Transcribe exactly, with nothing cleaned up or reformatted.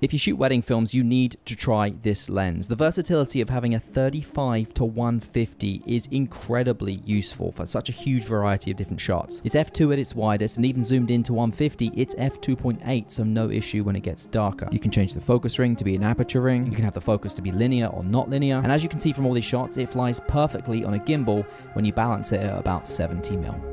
If you shoot wedding films, you need to try this lens. The versatility of having a thirty-five to one fifty is incredibly useful for such a huge variety of different shots. It's f two at its widest, and even zoomed into one fifty, it's f two point eight, so no issue when it gets darker. You can change the focus ring to be an aperture ring, you can have the focus to be linear or not linear, and as you can see from all these shots, it flies perfectly on a gimbal when you balance it at about seventy mil.